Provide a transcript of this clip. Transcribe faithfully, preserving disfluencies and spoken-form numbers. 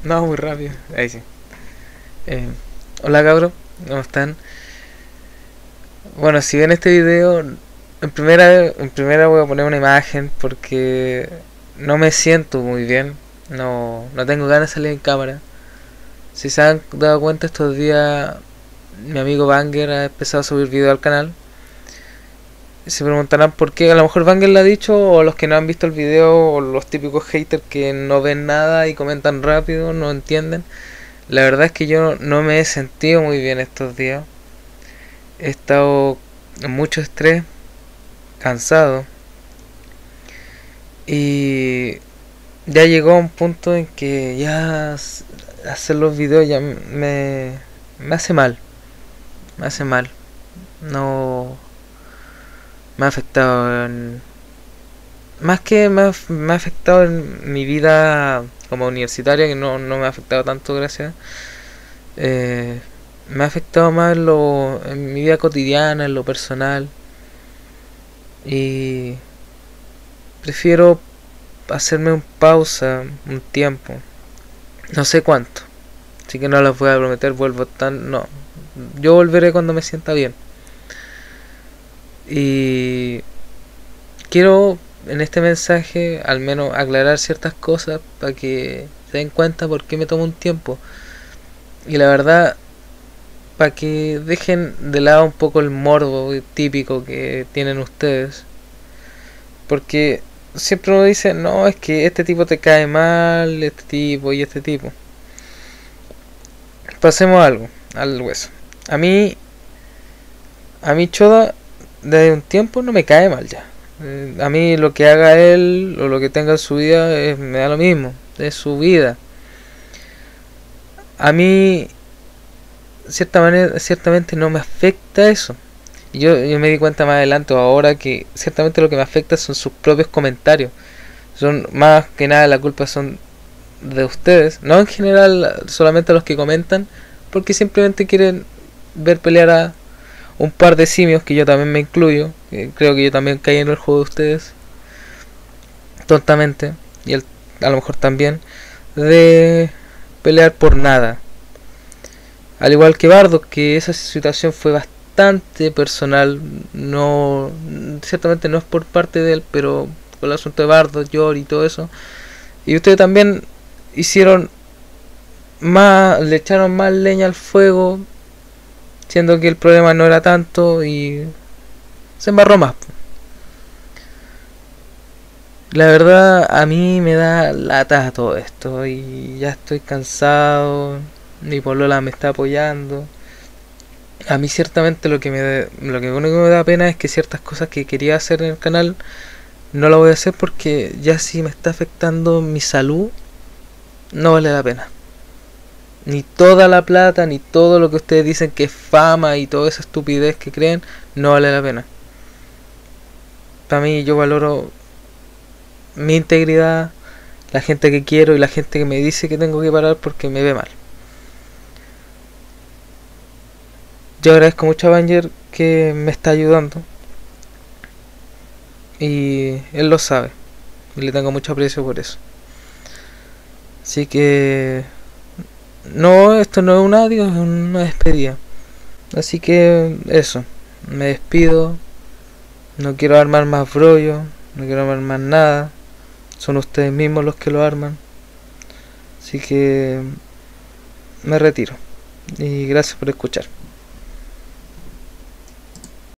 No, muy rápido. Ahí sí. Eh, Hola cabros, ¿cómo están? Bueno, si ven este video, en primera, en primera voy a poner una imagen porque no me siento muy bien. No, no tengo ganas de salir en cámara. Si se han dado cuenta estos días, mi amigo Banger ha empezado a subir video al canal. Se preguntarán por qué, a lo mejor Banger lo ha dicho, o los que no han visto el video, o los típicos haters que no ven nada y comentan rápido, no entienden. La verdad es que yo no me he sentido muy bien estos días. He estado en mucho estrés, cansado, y ya llegó a un punto en que ya hacer los videos ya me, me hace mal, me hace mal. No me ha afectado en, más que me ha, me ha afectado en mi vida como universitaria, que no, no me ha afectado tanto, gracias. Eh, Me ha afectado más en, lo, en mi vida cotidiana, en lo personal. Y prefiero hacerme un pausa, un tiempo. No sé cuánto. Así que no les voy a prometer, vuelvo tan... No. Yo volveré cuando me sienta bien. Y quiero en este mensaje al menos aclarar ciertas cosas para que se den cuenta por qué me tomo un tiempo. Y la verdad, para que dejen de lado un poco el morbo típico que tienen ustedes. Porque siempre uno dice, no, es que este tipo te cae mal, este tipo y este tipo. Pasemos a algo, al hueso. A mí, a mí Choda, desde un tiempo no me cae mal ya. Eh, A mí lo que haga él o lo que tenga en su vida es- me da lo mismo, es su vida. A mí, cierta manera, ciertamente no me afecta eso. Y Yo, yo me di cuenta más adelante o ahora que ciertamente lo que me afecta son sus propios comentarios. Son más que nada la culpa son de ustedes, no en general solamente a los que comentan, porque simplemente quieren ver pelear a un par de simios, que yo también me incluyo, que creo que yo también caí en el juego de ustedes, tontamente, y él a lo mejor también, de pelear por nada. Al igual que Bardo, que esa situación fue bastante personal, no, ciertamente no es por parte de él, pero con el asunto de Bardo, Yor y todo eso. Y ustedes también hicieron más, le echaron más leña al fuego, siendo que el problema no era tanto y se embarró más. La verdad, a mí me da lata todo esto y ya estoy cansado. Mi polola me está apoyando. A mí ciertamente lo que me da, lo que único que me da pena es que ciertas cosas que quería hacer en el canal no lo voy a hacer porque ya si me está afectando mi salud, no vale la pena. Ni toda la plata, ni todo lo que ustedes dicen que es fama y toda esa estupidez que creen, no vale la pena. Para mí yo valoro mi integridad, la gente que quiero y la gente que me dice que tengo que parar porque me ve mal. Yo agradezco mucho a Banger que me está ayudando y él lo sabe y le tengo mucho aprecio por eso. Así que no, esto no es un adiós, es una despedida. Así que eso, me despido. No quiero armar más brollo, no quiero armar más nada. Son ustedes mismos los que lo arman. Así que me retiro. Y gracias por escuchar.